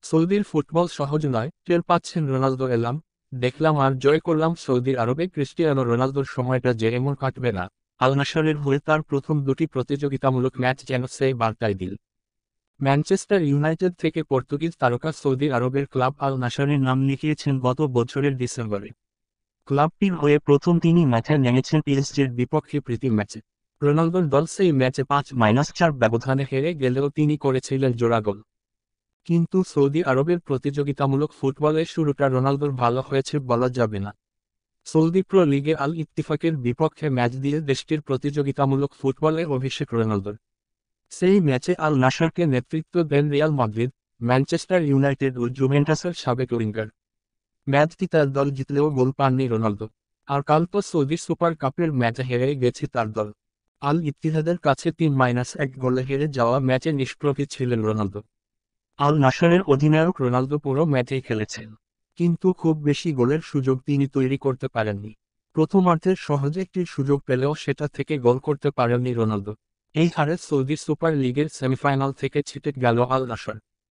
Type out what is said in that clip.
সৌদির ফুটবল সহজ নয়, টের পাচ্ছেন রোনালদো। এলাম, দেখলাম আর জয় করলাম। সৌদি আরবে ক্রিস্টিয়ানো রোনালদোর সময়টা যে এমন কাটবে না। আল নাসরের হয়ে তার প্রথম দুটি প্রতিযোগিতামূলক ম্যাচ যেন সেই বার্তাই দিল। ম্যানচেস্টার ইউনাইটেড থেকে পর্তুগিজ তারকা সৌদি আরবের ক্লাব আল নাসরের নাম লিখিয়েছেন গত বছরের ডিসেম্বরে। ক্লাবটির হয়ে প্রথম তিনি ম্যাচে নেমেছেন পিএসজির বিপক্ষে প্রীতি ম্যাচে। রোনালদোর দল সেই ম্যাচে 5-4 ব্যবধানে হেরে গেলেও তিনি করেছিলেন জোড়া গোল। কিন্তু সৌদি আরবের প্রতিযোগিতামূলক ফুটবলের শুরুটা রোনালদোর ভালো হয়েছে বলা যাবে না। সৌদি প্রো লিগে আল ইত্তিফাকের বিপক্ষে ম্যাচ দিয়ে দেশটির প্রতিযোগিতামূলক ফুটবলে অভিষেক রোনালদোর। সেই ম্যাচে আল নাসরকে নেতৃত্ব দেন রিয়াল মাদ্রিদ, ম্যানচেস্টার ইউনাইটেড ও জুভেন্টাসের সাবেক উইঙ্গার। ম্যাচটি তার দল জিতলেও গোল পাননি রোনালদো। আর কাল তো সৌদি সুপার কাপের ম্যাচে হেরে গেছে তার দল। আল ইত্তিহাদের কাছে 3-1 গোলে হেরে যাওয়া ম্যাচে নিষ্প্রভী ছিলেন রোনালদো। আল নাসরের অধিনায়ক রোনালদো পুরো ম্যাচেই খেলেছেন, কিন্তু খুব বেশি গোলের সুযোগ তিনি তৈরি করতে পারেননি। প্রথমার্ধের সহজে একটি সুযোগ পেলেও সেটা থেকে গোল করতে পারেননি রোনালদো। এই হারে সৌদি সুপার লিগের সেমিফাইনাল থেকে ছিটকে গেল আল নাসর।